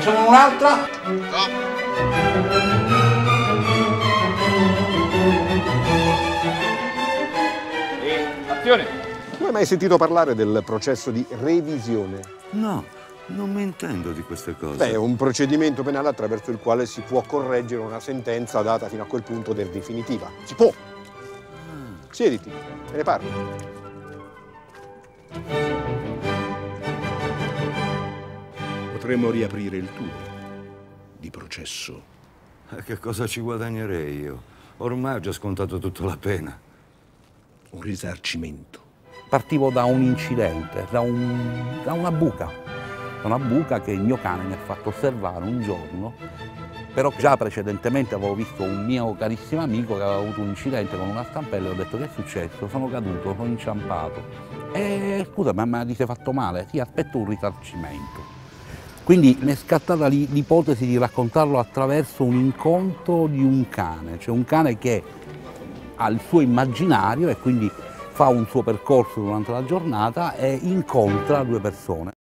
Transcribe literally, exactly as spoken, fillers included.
Facciamo un'altra? No. E azione! Tu hai mai sentito parlare del processo di revisione? No, non mi intendo di queste cose. Beh, è un procedimento penale attraverso il quale si può correggere una sentenza data fino a quel punto del definitiva. Si può. Siediti, me ne parli. Potremmo riaprire il tuo di processo. E che cosa ci guadagnerei io? Ormai ho già scontato tutta la pena. Un risarcimento. Partivo da un incidente, da, un, da una buca, da una buca che il mio cane mi ha fatto osservare un giorno, però già precedentemente avevo visto un mio carissimo amico che aveva avuto un incidente con una stampella e ho detto: che è successo? Sono caduto, sono inciampato. E scusa, ma ti sei fatto male? Sì, aspetto un risarcimento. Quindi mi è scattata l'ipotesi di raccontarlo attraverso un incontro di un cane, cioè un cane che ha il suo immaginario e quindi fa un suo percorso durante la giornata e incontra due persone.